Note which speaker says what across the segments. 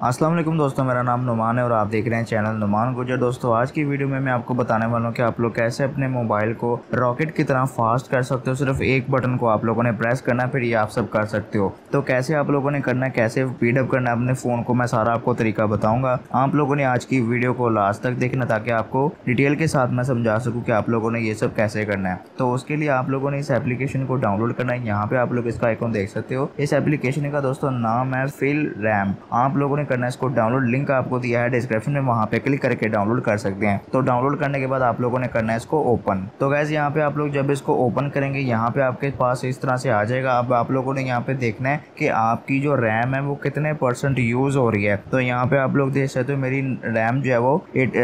Speaker 1: अस्सलाम वालेकुम दोस्तों, मेरा नाम नुमान है और आप देख रहे हैं चैनल नुमान गुजर। दोस्तों आज की वीडियो में मैं आपको बताने वाला हूं कि आप लोग कैसे अपने मोबाइल को रॉकेट की तरह फास्ट कर सकते हो। सिर्फ एक बटन को आप लोगों ने प्रेस करना है, फिर ये आप सब कर सकते हो। तो कैसे आप लोगों ने करना है, कैसे स्पीड अप करना है अपने फ़ोन को, मैं सारा आपको तरीका बताऊँगा। आप लोगों ने आज की वीडियो को लास्ट तक देखना ताकि आपको डिटेल के साथ मैं समझा सकूँ कि आप लोगों ने ये सब कैसे करना है। तो उसके लिए आप लोगों ने इस एप्लीकेशन को डाउनलोड करना है। यहाँ पे आप लोग इसका आइकॉन देख सकते हो। इस एप्लीकेशन का दोस्तों नाम है फिल रैम। आप लोगों ने करना है इसको डाउनलोड, लिंक आपको दिया है डिस्क्रिप्शन में, वहां पे क्लिक करके डाउनलोड कर सकते हैं। तो डाउनलोड करने के बाद आप लोगों ने करना है इसको ओपन। तो गैस यहाँ पे आप लोग जब इसको ओपन करेंगे, यहाँ पे आपके पास इस तरह से आ जाएगा। अब आप लोगों ने यहाँ पे देखना है कि आपकी जो रैम है वो कितने % यूज हो रही है। तो यहाँ पे आप लोग देख सकते हो मेरी रैम जो है वो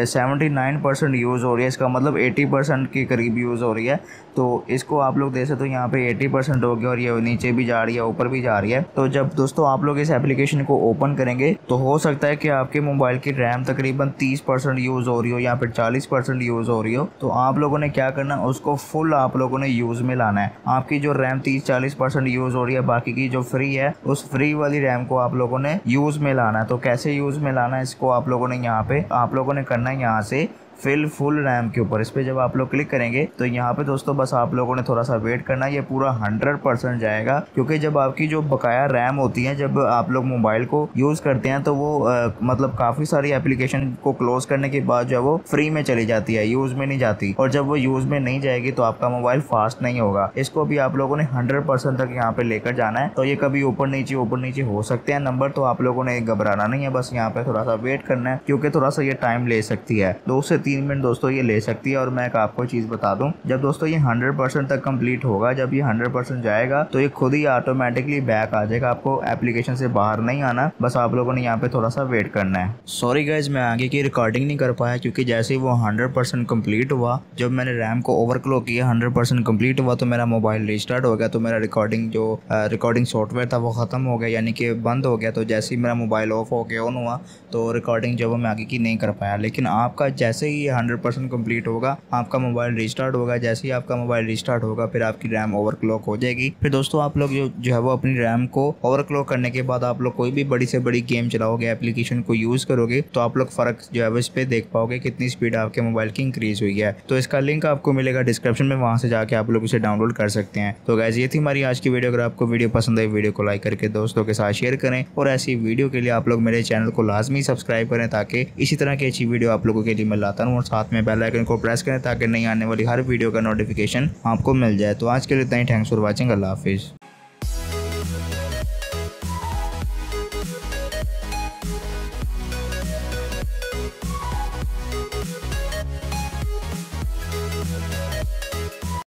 Speaker 1: 79% यूज हो रही है। इसका मतलब 80% के करीब यूज हो रही है। तो इसको आप लोग देख सकते हो यहाँ पे 80% हो गया और ये नीचे भी जा रही है, ऊपर भी जा रही है। तो जब दोस्तों आप लोग इस एप्लीकेशन को ओपन करेंगे तो हो सकता है कि आपके मोबाइल की रैम तकरीबन 30% यूज़ हो रही हो या फिर 40% यूज़ हो रही हो। तो आप लोगों ने क्या करना है, उसको फुल आप लोगों ने यूज़ में लाना है। आपकी जो रैम 30-40% यूज़ हो रही है, बाकी की जो फ्री है उस फ्री वाली रैम को आप लोगों ने यूज़ में लाना है। तो कैसे यूज़ में लाना है, इसको आप लोगों ने यहाँ पे आप लोगों ने करना है यहाँ से फिल फुल रैम के ऊपर। इस पर जब आप लोग क्लिक करेंगे तो यहाँ पे दोस्तों बस आप लोगों ने थोड़ा सा वेट करना है। ये पूरा 100% जाएगा, क्योंकि जब आपकी जो बकाया रैम होती है, जब आप लोग मोबाइल को यूज़ करते हैं तो वो मतलब काफ़ी सारी एप्लीकेशन को क्लोज करने के बाद जो है वो फ्री में चली जाती है, यूज़ में नहीं जाती। और जब वो यूज़ में नहीं जाएगी तो आपका मोबाइल फास्ट नहीं होगा। इसको भी आप लोगों ने 100% तक यहाँ पे लेकर जाना है। तो ये कभी ऊपर नीचे हो सकते हैं नंबर, तो आप लोगों ने घबराना नहीं है, बस यहाँ पे थोड़ा सा वेट करना है, क्योंकि थोड़ा सा ये टाइम ले सकती है। 2 से 3 मिनट दोस्तों ये ले सकती है। और मैं आपको चीज़ बता दूं, जब दोस्तों ये 100% तक कंप्लीट होगा, जब ये 100% जाएगा तो ये खुद ही ऑटोमेटिकली बैक आ जाएगा। आपको एप्लीकेशन से बाहर नहीं आना, बस आप लोगों ने यहाँ पे थोड़ा सा वेट करना है। सॉरी गाइज, मैं आगे की रिकॉर्डिंग नहीं कर पाया, क्योंकि जैसे ही वो 100% कंप्लीट हुआ, जब मैंने रैम को ओवरफ्लो किया, 100% कंप्लीट हुआ, तो मेरा मोबाइल रिस्टार्ट हो गया। तो मेरा रिकॉर्डिंग सॉफ्टवेयर था वो ख़त्म हो गया, यानी कि बंद हो गया। तो जैसे ही मेरा मोबाइल ऑफ हो गया, ऑन हुआ, तो रिकॉर्डिंग जो मैं आगे की नहीं कर पाया। लेकिन आपका जैसे ही 100% कंप्लीट होगा, आपका मोबाइल रिस्टार्ट होगा। जैसे ही आपका मोबाइल रिस्टार्ट होगा, फिर आपकी रैम ओवरक्लॉक हो जाएगी। फिर दोस्तों आप लोग जो है वो अपनी रैम को ओवरक्लॉक करने के बाद आप लोग कोई भी बड़ी से बड़ी गेम चलाओगे, एप्लीकेशन को यूज़ करोगे, तो आप लोग फ़र्क जो है वो इस पर देख पाओगे कितनी स्पीड आपके मोबाइल की इंक्रीज़ हुई है। तो इसका लिंक आपको मिलेगा डिस्क्रिप्शन में, वहाँ से जाके आप लोग इसे डाउनलोड कर सकते हैं। तो गाइस, ये थी हमारी आज की वीडियो। अगर आपको वीडियो पसंद आई, वीडियो को लाइक करके दोस्तों के साथ शेयर करें, और ऐसी वीडियो के लिए आप लोग मेरे चैनल को लाजमी सब्सक्राइब करें, ताकि इसी तरह की अच्छी वीडियो आप लोगों के लिए मैं लाता हूँ। और साथ में बेल आइकन को प्रेस करें ताकि नई आने वाली हर वीडियो का नोटिफिकेशन आपको मिल जाए। तो आज के लिए इतना ही। Thanks for watching. अल्लाह हाफिज़।